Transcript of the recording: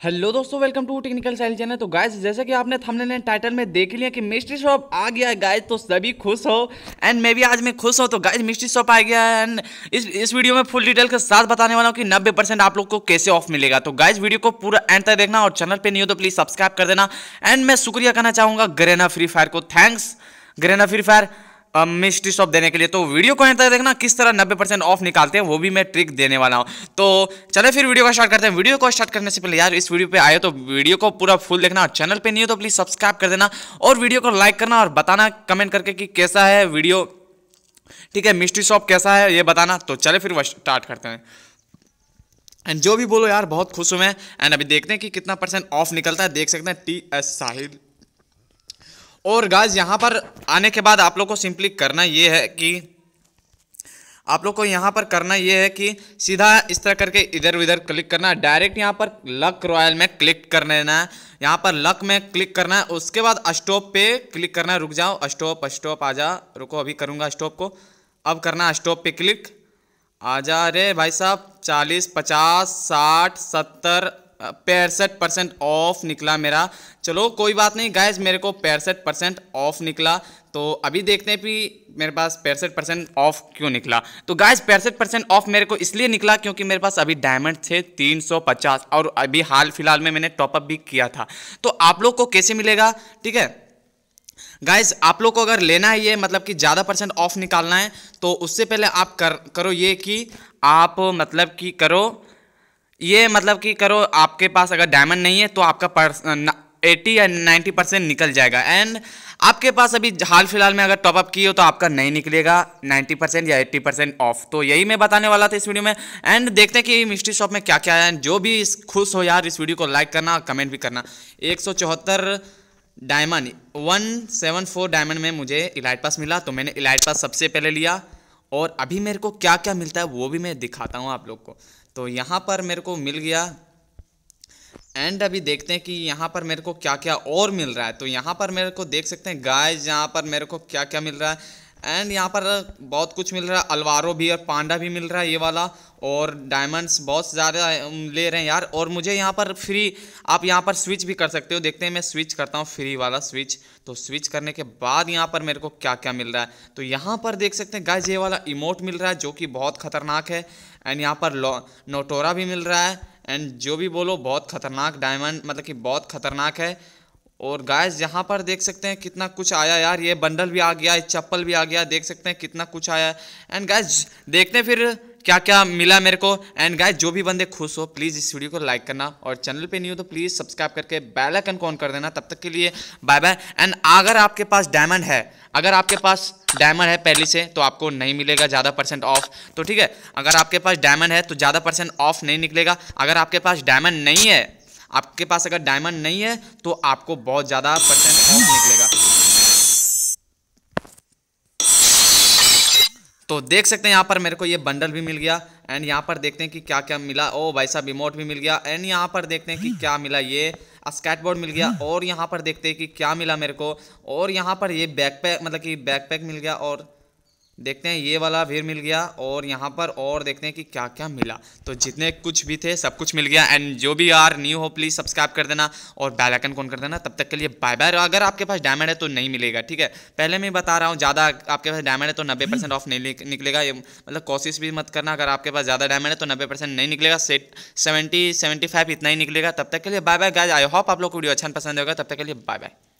Hello दोस्तों, welcome to technical साइल channel. तो गाइस, जैसे कि आपने थंबनेल एंड टाइटल में देख लिया कि मिस्ट्री शॉप आ गया है गाइस, तो सभी खुश हो एंड मैं भी आज मैं खुश हूँ। तो गाइस, मिस्ट्री शॉप आ गया है एंड इस वीडियो में फुल डिटेल के साथ बताने वाला हूँ कि 90% आप लोग को कैसे ऑफ मिलेगा। तो गाइस, वीडियो को पूरा एंड तक देखना और चैनल पे नहीं हो तो प्लीज सब्सक्राइब कर देना। एंड मैं शुक्रिया करना चाहूँगा गरेना फ्री फायर को। Thanks Garena free fire mystery shop देने के लिए। तो वीडियो को एंड तक देखना किस तरह 90% ऑफ निकालते हैं, वो भी मैं ट्रिक देने वाला हूं। तो चले फिर वीडियो को स्टार्ट करते हैं। वीडियो को स्टार्ट करने से पहले यार, इस वीडियो पे आए तो वीडियो को पूरा फुल देखना और चैनल पे नहीं हो तो प्लीज सब्सक्राइब कर देना और वीडियो को लाइक करना और बताना कमेंट करके कि कैसा है वीडियो। ठीक है, मिस्ट्री शॉप कैसा है ये बताना। तो चले फिर स्टार्ट करते हैं। एंड जो भी बोलो यार, बहुत खुश हूं मैं। एंड अभी देखते हैं कि कितना परसेंट ऑफ निकलता है। देख सकते हैं TS साहिल। और गाइस, यहाँ पर आने के बाद आप लोग को सिंपली करना ये है कि आप लोग को यहाँ पर करना ये है कि सीधा इस तरह करके इधर उधर क्लिक करना है। डायरेक्ट यहाँ पर लक रॉयल में क्लिक कर लेना है। यहाँ पर लक में क्लिक करना है। उसके बाद स्टॉप पे क्लिक करना है। रुक जाओ, स्टॉप स्टॉप आ जा, रुको अभी करूँगा स्टॉप को। अब करना है स्टॉप पे क्लिक। आ जा रे भाई साहब। 40 50 60 70 65% ऑफ निकला मेरा। चलो कोई बात नहीं गाइज, मेरे को 65% ऑफ निकला। तो अभी देखते हैं कि मेरे पास 65% ऑफ क्यों निकला। तो गाइज, 65% ऑफ मेरे को इसलिए निकला क्योंकि मेरे पास अभी डायमंड थे 350 और अभी हाल फिलहाल में मैंने टॉपअप भी किया था। तो आप लोग को कैसे मिलेगा, ठीक है गाइज, आप लोग को अगर लेना है ये मतलब कि ज़्यादा परसेंट ऑफ निकालना है तो उससे पहले आप करो ये कि आप मतलब कि करो ये मतलब कि करो, आपके पास अगर डायमंड नहीं है तो आपका 80 या 90% निकल जाएगा। एंड आपके पास अभी हाल फिलहाल में अगर टॉपअप किए हो तो आपका नहीं निकलेगा 90% या 80% ऑफ। तो यही मैं बताने वाला था इस वीडियो में। एंड देखते हैं कि मिस्ट्री शॉप में क्या क्या है। जो भी खुश हो यार, इस वीडियो को लाइक करना और कमेंट भी करना। 174 डायमंड 174 डायमंड में मुझे इलाइट पास मिला, तो मैंने इलाइट पास सबसे पहले लिया। और अभी मेरे को क्या क्या मिलता है वो भी मैं दिखाता हूँ आप लोग को। तो यहाँ पर मेरे को मिल गया। एंड अभी देखते हैं कि यहाँ पर मेरे को क्या क्या और मिल रहा है। तो यहाँ पर मेरे को देख सकते हैं गाइस, यहाँ पर मेरे को क्या क्या मिल रहा है। एंड यहाँ पर बहुत कुछ मिल रहा है। अलवारो भी और पांडा भी मिल रहा है ये वाला। और डायमंड्स बहुत ज़्यादा ले रहे हैं यार। और मुझे यहाँ पर फ्री, आप यहाँ पर स्विच भी कर सकते हो। देखते हैं, मैं स्विच करता हूँ फ्री वाला स्विच। तो स्विच करने के बाद यहाँ पर मेरे को क्या क्या मिल रहा है। तो यहाँ पर देख सकते हैं गाइस, ये वाला इमोट मिल रहा है जो कि बहुत खतरनाक है। एंड यहाँ पर नोटोरा भी मिल रहा है। एंड जो भी बोलो, बहुत खतरनाक डायमंड मतलब कि बहुत खतरनाक है। और गाइस, यहाँ पर देख सकते हैं कितना कुछ आया यार। ये बंडल भी आ गया, चप्पल भी आ गया। देख सकते हैं कितना कुछ आया। एंड गाइस, देखते हैं फिर क्या क्या मिला मेरे को। एंड गाइस, जो भी बंदे खुश हो प्लीज़ इस वीडियो को लाइक करना और चैनल पे नहीं हो तो प्लीज़ सब्सक्राइब करके बेल आइकन को ऑन कर देना। तब तक के लिए बाय बाय। एंड अगर आपके पास डायमंड है, अगर आपके पास डायमंड है पहले से, तो आपको नहीं मिलेगा ज़्यादा परसेंट ऑफ। तो ठीक है, अगर आपके पास डायमंड है तो ज़्यादा परसेंट ऑफ नहीं निकलेगा। अगर आपके पास डायमंड नहीं है, आपके पास अगर डायमंड नहीं है तो आपको बहुत ज़्यादा परसेंट ऑफ निकलेगा। तो देख सकते हैं यहाँ पर मेरे को ये बंडल भी मिल गया। एंड यहाँ पर देखते हैं कि क्या क्या मिला। ओ भाई साहब, रिमोट भी मिल गया। एंड यहाँ पर देखते हैं कि क्या मिला। ये स्केटबोर्ड मिल गया। और यहाँ पर देखते हैं कि क्या मिला मेरे को। और यहाँ पर ये बैकपैक मतलब कि बैकपैक मिल गया। और देखते हैं ये वाला भी मिल गया। और यहाँ पर और देखते हैं कि क्या क्या मिला। तो जितने कुछ भी थे सब कुछ मिल गया। एंड जो भी यार न्यू हो प्लीज़ सब्सक्राइब कर देना और बेल आइकन ऑन कर देना। तब तक के लिए बाय बाय। अगर आपके पास डायमंड है तो नहीं मिलेगा, ठीक है, पहले मैं बता रहा हूँ। ज़्यादा आपके पास डायमंड है तो 90% ऑफ नहीं निकलेगा। ये मतलब कोशिश भी मत करना। अगर आपके पास ज़्यादा डायमंड है तो 90% नहीं निकलेगा। 70 75 इतना ही निकलेगा। तब तक के लिए bye bye guys. I hope आप लोग को वीडियो अच्छा पसंद होगा। तब तक के लिए बाय बाय।